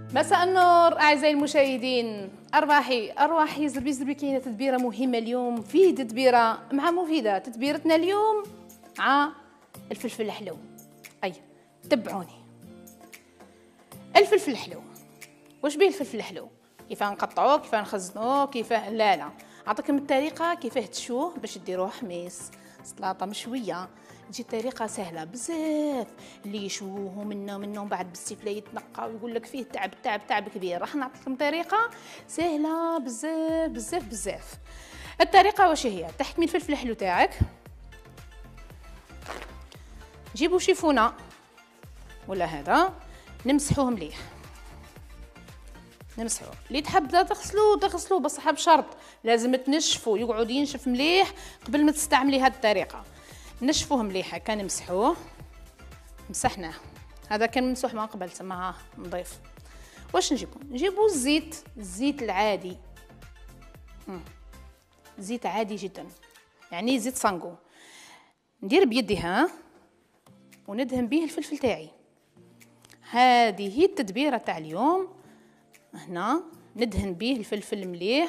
مساء النور اعزائي المشاهدين. ارواحي زربي زربي. كاينه تدبيره مهمه اليوم، فيه تدبيره مع مفيده. تدبيرتنا اليوم مع الفلفل الحلو. تبعوني. الفلفل الحلو، واش بيه الفلفل الحلو؟ كيفاه نقطعوه، كيفاه نخزنوه، كيفاه لا اعطيكم الطريقه كيفاه تشوه باش ديروه حميص سلطه مشويه. تجي الطريقه سهله بزاف. اللي يشووه منه بعد بالسيفله يتنقى ويقول لك فيه تعب كبير. راح نعطيكم طريقه سهله بزاف. الطريقه واش هي؟ تحكمي الفلفل الحلو تاعك، جيبوا شيفونه ولا هذا، نمسحوه مليح. نمسحوه. اللي تحب تغسلوه بصح بشرط لازم تنشفوا، يقعد ينشف مليح قبل ما تستعملي هذه الطريقه. نشفوه مليح هكا، نمسحوه. مسحناه، هذا كان ممسوح من قبل تما نضيف. واش نجيبوا الزيت العادي. زيت عادي جدا، يعني زيت صانغو. ندير بيدي وندهن به الفلفل تاعي. هذه هي التدبيره تاع اليوم. هنا ندهن به الفلفل مليح.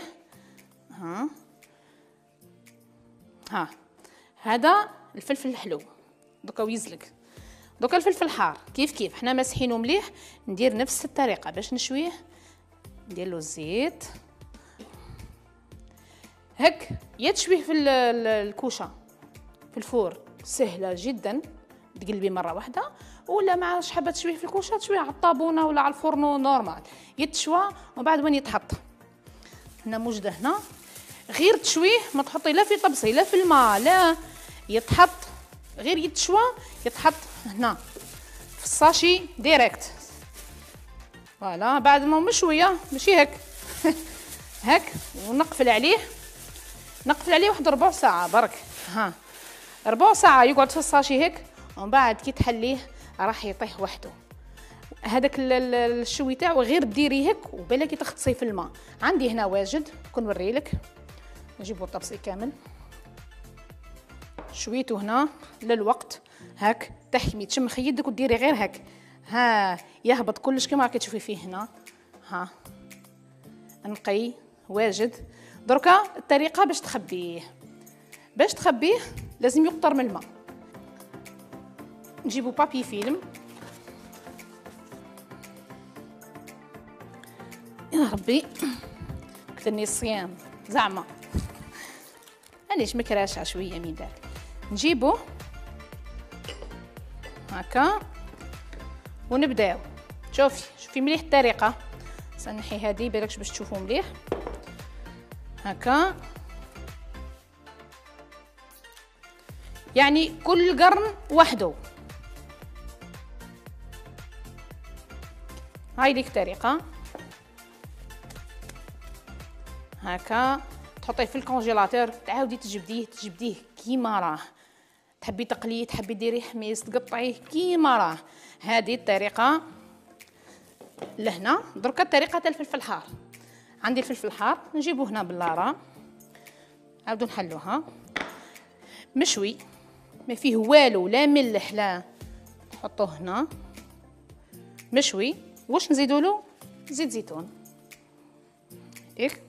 هذا الفلفل الحلو. دوكا ويزلق. دوكا الفلفل الحار كيف حنا ماسحينه مليح. ندير نفس الطريقه باش نشويه. ندير له الزيت هك، يا تشويه في الكوشه في الفور سهله جدا، تقلبي مره واحده، ولا ما حابه تشويه في الكوشه تشويه على الطابونه ولا على الفرن نورمال، يتشوى. ومن بعد وين يتحط هنا موجده هنا، غير تشويه، ما تحطي لا في طبسي لا في الماء، لا يتحط غير يتشوى، يتحط هنا في الساشي ديريكت. فوالا بعد ما مشويه ماشي هك هك. ونقفل عليه واحد ربع ساعه برك. ربع ساعه يقعد في الساشي هيك. ومن بعد كي تحليه راح يطيح وحده. هذاك الشوي تاعو غير ديريه هيك وبالك تغطسيه في الماء. عندي هنا واجد كنوري لك. نجيبو الطبسي كامل، شويته هنا للوقت هاك، تحكمي تشمخي يدك وديري غير هاك. يهبط كلش كما راكي تشوفي فيه هنا. نقي واجد. دركا الطريقه باش تخبيه لازم يقطر من الماء. نجيبو بابي فيلم. يا ربي كثرني الصيام زعما انيش مكراشة شويه من داك. نجيبو هكا ونبداو. شوفي مليح الطريقه. سنحي هذه بالكش باش تشوفوا مليح هكا. يعني كل قرن وحده. هاي ديك الطريقه هكا. تحطيه في الكونجيلاتور، تعاودي تجبديه كيما راه. تحبي تقليه، تحبي ديريه حميص، تقطعيه كيما راه. هذه الطريقه لهنا. دركا الطريقه تاع الفلفل الحار. عندي الفلفل الحار نجيبوه هنا باللارا، عاودو نحلوها. مشوي ما فيه والو، لا ملح لا. نحطوه هنا مشوي. واش نزيدوله؟ زيت زيتون هيك.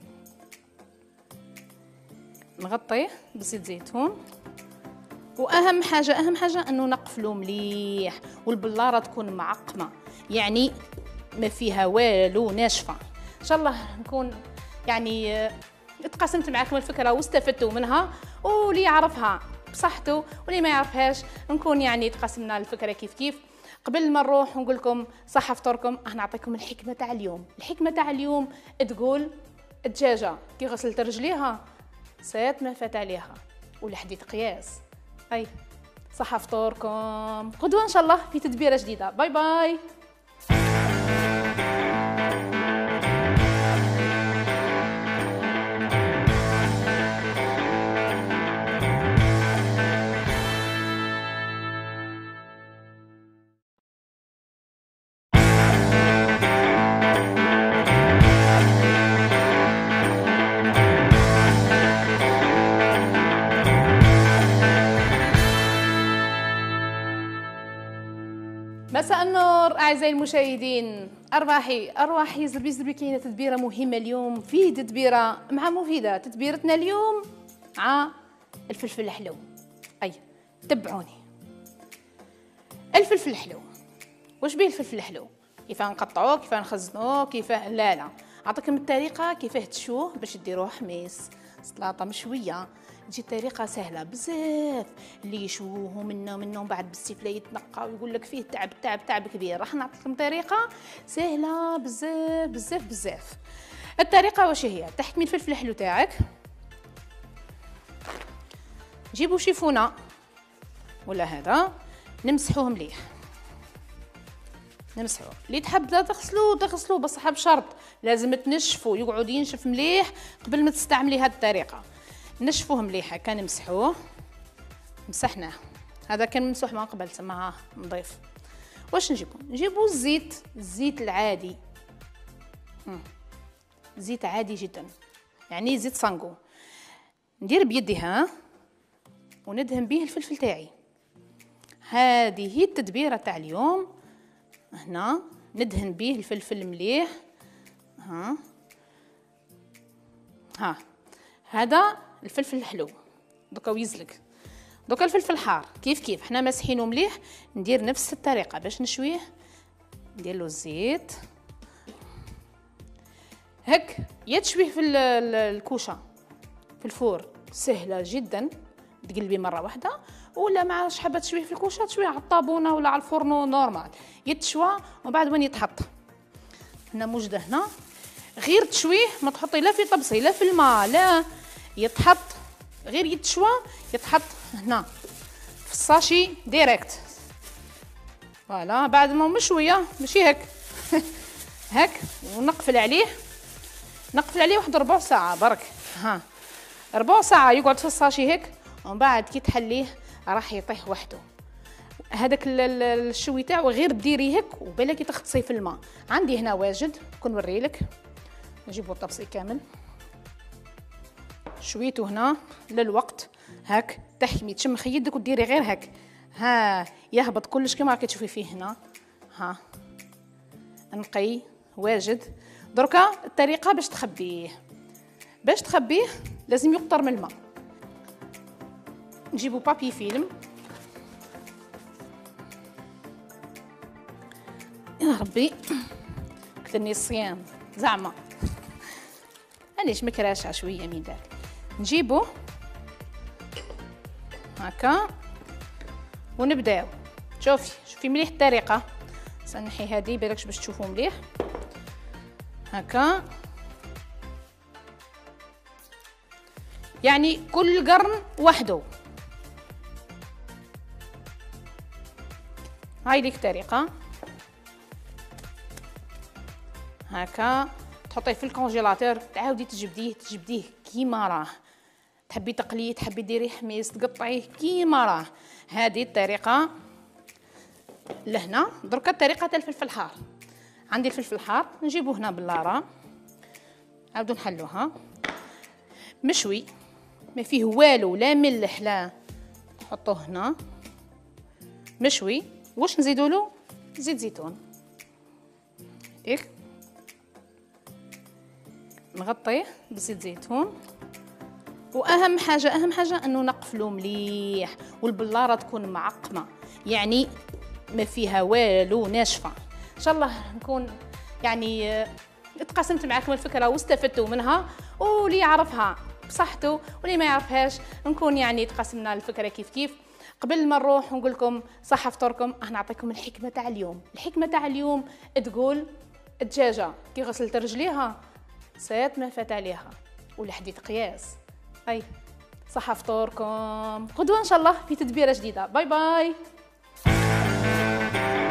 نغطيه بزيت زيتون. واهم حاجه انه نقفلو مليح، والبلاره تكون معقمه، يعني ما فيها والو، ناشفه. ان شاء الله نكون يعني اتقاسمت معكم الفكره واستفدتوا منها، واللي يعرفها بصحته واللي ما يعرفهاش نكون يعني تقاسمنا الفكره كيف. قبل ما نروح ونقول لكم صحه فطوركم، نعطيكم الحكمه تاع اليوم. الحكمه تاع اليوم تقول الدجاجه كي غسلت رجليها سات ما فات عليها، والحديث قياس. صحه فطوركم. غدوه ان شاء الله في تدبيره جديده. باي باي. مساء النور اعزائي المشاهدين، ارواحي زربي زربي. كاينه تدبيره مهمه اليوم، في تدبيره مع مفيده. تدبيرتنا اليوم مع الفلفل الحلو. اي تبعوني. الفلفل الحلو، واش بيه الفلفل الحلو؟ كيف نقطعوه، كيف نخزنوه، كيف لا اعطيكم الطريقه كيفاه تشوه باش ديروه حميص سلطه مشويه. تجي الطريقه سهله بزاف. اللي يشوه منه بعد بالسيف لا يتنقى ويقول لك فيه تعب كبير. راح نعطيكم طريقه سهله بزاف. الطريقه واش هي؟ تحكمي الفلفل الحلو تاعك، جيبوا شيفونه ولا هذا، نمسحوه مليح. نمسحوه. اللي تحب تغسلوه بصح بشرط لازم تنشفوا، يقعد ينشف مليح قبل ما تستعملي هذه الطريقه. نشفوه مليح هكا، نمسحوه. مسحناه، هذا كان ممسوح من قبل تما نضيف. واش نجيبو الزيت العادي، زيت عادي جدا، يعني زيت صانغو. ندير بيدي ها وندهن به الفلفل تاعي. هذه هي التدبيره تاع اليوم. هنا ندهن به الفلفل مليح. ها هذا الفلفل الحلو. دوكا ويزلق. دوكا الفلفل الحار كيف حنا ماسحينه مليح. ندير نفس الطريقه باش نشويه. ندير له الزيت هك. يا تشويه في الكوشه في الفور، سهله جدا، تقلبي مره واحده. ولا ما حابه تشويه في الكوشه، تشويه على الطابونه ولا على الفرن نورمال، يتشوى. ومن بعد وين يتحط هنا موجده هنا، غير تشويه، ما تحطي لا في طبسي لا في الماء، لا يتحط غير يتشوى، يتحط هنا في الساشي ديريكت. فوالا بعد ما مشويه ماشي هك هك. ونقفل عليه واحد ربع ساعه برك. ها ربع ساعه يقعد في الساشي هيك. ومن بعد كي تحليه راح يطيح وحده. هذاك الشوي تاعو غير ديري هيك وبالك تغطسيه في الماء. عندي هنا واجد نوري لك. نجيبو الطبسي كامل، شويته هنا للوقت هاك. تحكمي تشم يدك وديري غير هاك. ها يهبط كلش كما راكي تشوفي فيه هنا. ها نقي واجد. دركا الطريقه باش تخبيه لازم يقطر من الماء. نجيبو بابي فيلم. يا ربي كثرني الصيام زعما علاش مكراشة شويه من داك. نجيبو هكا ونبداو. شوفي مليح الطريقه. سنحي هذه بالكش باش تشوفوا مليح هكا. يعني كل قرن وحده. هاي ليك طريقه هكا. تحطيه في الكونجيلاتور، تعاودي تجبديه كيما راه. تحبي تقليه، تحبي ديريه حميص، تقطعيه كيما راه. هذه الطريقه لهنا. دركا الطريقه تاع الفلفل الحار. عندي الفلفل الحار نجيبوه هنا باللارا، عاودو نحلوها. مشوي ما فيه والو، لا ملح لا. نحطوه هنا مشوي. واش نزيدو له؟ زيت زيتون هيك. نغطيه بزيت زيتون. واهم حاجه انه نقفلو مليح، والبلاره تكون معقمه، يعني ما فيها والو، ناشفه. ان شاء الله نكون يعني اتقاسمت معكم الفكره واستفدتوا منها، واللي يعرفها بصحته واللي ما يعرفهاش نكون يعني تقاسمنا الفكره كيف. قبل ما نروح ونقول لكم صحه فطوركم، راح نعطيكم الحكمه تاع اليوم. الحكمه تاع اليوم تقول الدجاجه كي غسلت رجليها سات ما فات عليها، والحديث قياس. اي صحه فطوركم، غدوه ان شاء الله في تدبيره جديده. باي باي.